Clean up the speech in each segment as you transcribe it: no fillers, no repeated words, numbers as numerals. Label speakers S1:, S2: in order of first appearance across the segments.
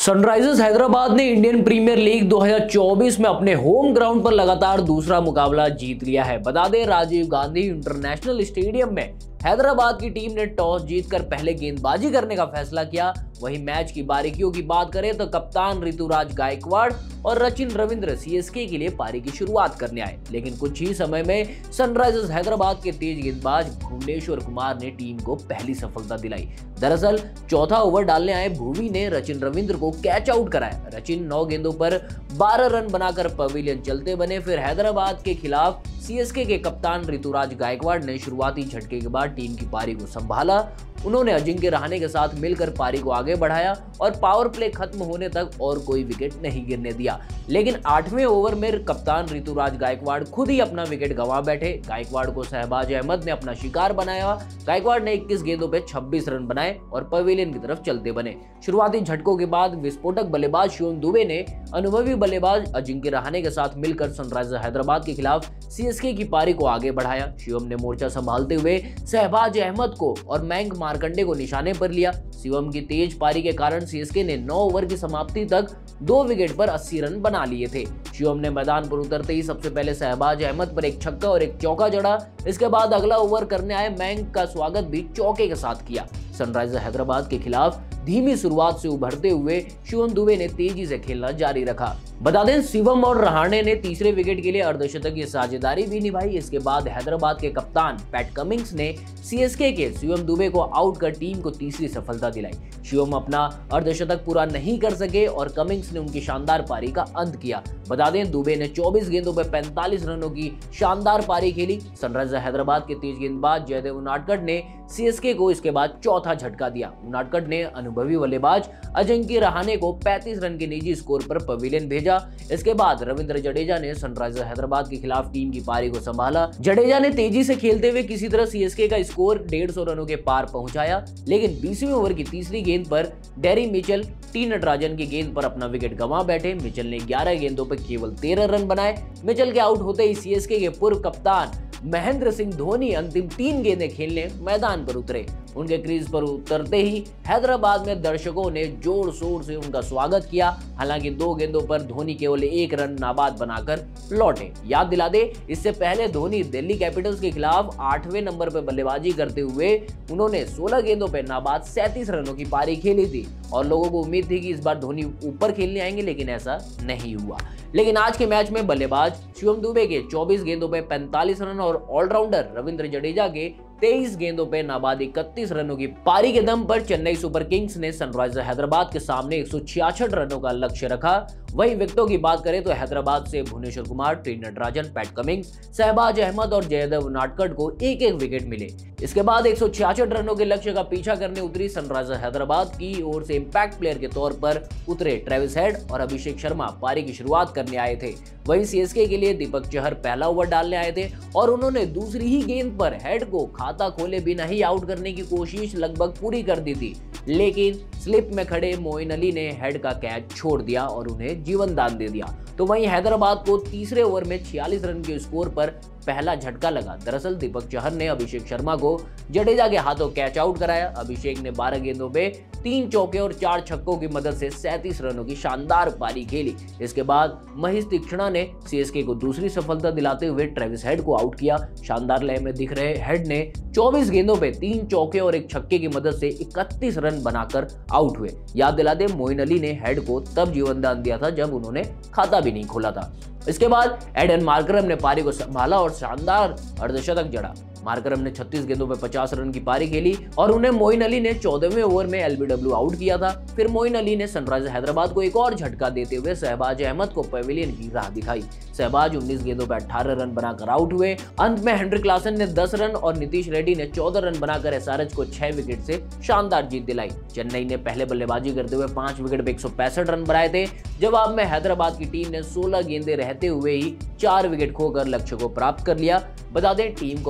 S1: Sunrisers Hyderabad ने Indian premiere league 2024 में अपने होम ग्राउंड पर लगातार दूसरा मुकाबला जीत लिया है। बता दें, राजीव गांधी इंटरनेशनल स्टेडियम में हैदराबाद की टीम ने टॉस जीतकर पहले गेंदबाजी करने का फैसला किया। वहीं मैच की बारीकियों की बात करें तो कप्तान ऋतुराज गायकवाड़ और सचिन रविंद्र सीएसके के लिए पारी की शुरुआत करने आए, लेकिन कुछ ही समय में सनराइजर्स हैदराबाद के तेज गेंदबाज भुवनेश्वर कुमार ने टीम को पहली सफलता दिलाई। दरअसल चौथा ओवर डालने आए भुवी ने सचिन रविंद्र को कैच आउट कराया। सचिन 9 गेंदों पर 12 रन बनाकर पवेलियन चलते बने। फिर हैदराबाद के खिलाफ सीएसके के कप्तान ऋतुराज गायकवाड़ ने शुरुआती झटके के बाद टीम की पारी को संभाला। उन्होंने अजिंक्य रहाणे के साथ मिलकर पारी को आगे बढ़ाया और पावर प्ले खत्म होने तक और कोई विकेट नहीं गिरने दिया। लेकिन 8वें ओवर में कप्तान ऋतुराज गायकवाड़ खुद ही अपना विकेट गंवा बैठे। गायकवाड़ को शहबाज अहमद ने अपना शिकार बनाया। गायकवाड़ ने 21 गेंदों पे 26 रन बनाए और पवेलियन की तरफ चलते बने। शुरुआती झटकों के बाद विस्फोटक बल्लेबाज शिवम दुबे ने अनुभवी बल्लेबाज अजिंक्य रहाणे के साथ मिलकर सनराइजर्स हैदराबाद के खिलाफ सीएसके की पारी को आगे बढ़ाया। शिवम ने मोर्चा संभालते हुए शहबाज अहमद को और मयंक मार्कंडे को निशाने पर लिया। शिवम की तेज पारी के कारण सीएसके ने 9 ओवर की समाप्ति तक 2 विकेट पर 80 रन बना लिए थे। शिवम ने मैदान पर उतरते ही सबसे पहले शहबाज अहमद पर एक छक्का और एक चौका जड़ा। इसके बाद अगला ओवर करने आए मयंक का स्वागत भी चौके के साथ किया। सनराइजर्स हैदराबाद के खिलाफ धीमी शुरुआत से उभरते हुए शिवम दुबे ने तेजी से खेलना जारी रखा। बता दें, शिवम और रहाणे ने तीसरे विकेट के लिए अर्धशतकीय साझेदारी भी निभाई। इसके बाद हैदराबाद के कप्तान पैट कमिंस ने सीएसके के शिवम दुबे को आउट कर टीम को तीसरी सफलता दिलाई। शिवम अपना अर्धशतक पूरा नहीं कर सके और कमिंस ने उनकी शानदार पारी का अंत किया। बता दें, दुबे ने 24 गेंदों पर 45 रनों की शानदार पारी खेली। सनराइजर्स हैदराबाद के तेज गेंदबाज जयदेव उनाडकट ने सीएसके को इसके बाद चौथा झटका दिया। उनाडकट ने अनुभवी बल्लेबाज अजिंक्य रहाणे को 35 रन के निजी स्कोर पर पवेलियन भेजा। इसके बाद रविंद्र जडेजा ने सनराइजर्स हैदराबाद के खिलाफ टीम की पारी को संभाला। जडेजा ने तेजी से खेलते हुए किसी तरह सीएसके का स्कोर 150 रनों के पार पहुंचाया, लेकिन 20वें ओवर की तीसरी गेंद पर डेरी मिचेल टी नटराजन की गेंद पर अपना विकेट गंवा बैठे। मिचेल ने 11 गेंदों पर केवल 13 रन बनाए। मिचेल के आउट होते ही सीएसके के पूर्व कप्तान महेंद्र सिंह धोनी अंतिम 3 गेंदें खेलने मैदान पर उतरे। उनके क्रीज पर उतरते ही हैदराबाद में दर्शकों ने जोर शोर से उनका स्वागत किया। हालांकि 2 गेंदों पर धोनी केवल 1 रन नाबाद बनाकर लौटे। याद दिला दे, इससे पहले धोनी दिल्ली कैपिटल्स के खिलाफ 8वें नंबर पर बल्लेबाजी करते हुए उन्होंने 16 गेंदों पर नाबाद 37 रनों की पारी खेली थी और लोगों को उम्मीद थी कि इस बार धोनी ऊपर खेलने आएंगे, लेकिन ऐसा नहीं हुआ। लेकिन आज के मैच में बल्लेबाज शिवम दुबे के 24 गेंदों पर 45 रन और ऑलराउंडर रविंद्र जडेजा के 23 गेंदों पे नाबाद 31 रनों की पारी के दम पर चेन्नई सुपर किंग्स ने सनराइजर्स हैदराबाद के सामने 166 रनों का लक्ष्य रखा। वहीं विकेटों की बात करें तो हैदराबाद से Bhuvneshwar Kumar, T Natarajan, Pat Cummins, Shahbaz Ahmed और जयदेव उनाडकट को एक एक विकेट मिले। इसके बाद 166 रनों के लक्ष्य का पीछा करने उतरी सनराइजर्स हैदराबाद की ओर से इंपैक्ट प्लेयर के तौर पर उतरे ट्रेविस हेड और अभिषेक शर्मा पारी की शुरुआत करने आए थे। वहीं सीएसके के लिए दीपक चहर पहला ओवर डालने आए थे और उन्होंने दूसरी ही गेंद पर हेड को खाता खोले बिना ही आउट करने की कोशिश लगभग पूरी कर दी थी, लेकिन स्लिप में खड़े मोइन अली ने हेड का कैच छोड़ दिया और उन्हें जीवन दान दे दिया। तो वहीं हैदराबाद को तीसरे ओवर में 46 रन के स्कोर पर पहला झटका लगा। दरअसल दीपक चहर ने अभिषेक शर्मा को जडेजा के हाथों कैच आउट कराया। अभिषेक ने 12 गेंदों पे 3 चौके और 4 छक्कों की मदद से 37 रनों की शानदार पारी खेली। इसके बाद महेश तीक्ष्णा ने सीएसके को दूसरी सफलता दिलाते हुए ट्रेविस हेड को आउट किया। शानदार लय में दिख रहे हेड ने 24 गेंदों पे 3 चौके और 1 छक्के की मदद से 31 रन बनाकर आउट हुए। याद दिला दे, मोइन अली ने हेड को तब जीवन दान दिया था जब उन्होंने खाता भी नहीं खोला था। इसके बाद एडन मार्करम ने पारी को संभाला और शानदार अर्धशतक जड़ा। मार्करम ने 36 गेंदों में 50 रन की पारी खेली और उन्हें मोइन अली ने 14वें ओवर में एलबीडब्ल्यू आउट किया था। फिर मोइन अली ने सनराइजर्स हैदराबाद को एक और झटका देते हुए शहबाज अहमद को पवेलियन की राह दिखाई। शहबाज 19 गेंदों पर 18 रन बनाकर आउट हुए। अंत में हेनरी क्लासन ने 10 रन और नीतीश रेड्डी ने 14 रन बनाकर एसआरएच को 6 विकेट से शानदार जीत दिलाई। चेन्नई ने पहले बल्लेबाजी करते हुए 5 विकेट पर 165 रन बनाए थे। जवाब में हैदराबाद की टीम ने 16 गेंदें रहते हुए ही 4 विकेट खोकर लक्ष्य को प्राप्त कर लिया। बता दें, टीम को अभिषेक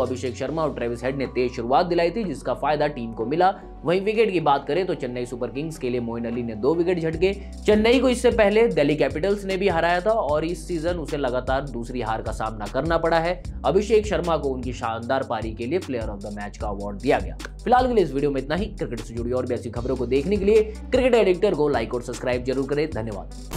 S1: शर्मा और ट्रेविस हेड ने तेज शुरुआत दिलाई थी, जिसका फायदा टीम को मिला। वहीं विकेट की बात करें तो चेन्नई सुपर किंग्स के लिए मोइन अली ने 2 विकेट झटके। चेन्नई को इससे पहले दिल्ली कैपिटल्स ने भी हराया था और इस सीजन उसे लगातार दूसरी हार का सामना करना पड़ा है। अभिषेक शर्मा को उनकी शानदार पारी के लिए प्लेयर ऑफ द मैच का अवार्ड दिया गया। फिलहाल के लिए इस वीडियो में इतना ही। क्रिकेट से जुड़ी और भी ऐसी खबरों को देखने के लिए क्रिकेट एडिक्टर को लाइक और सब्सक्राइब जरूर करें। धन्यवाद।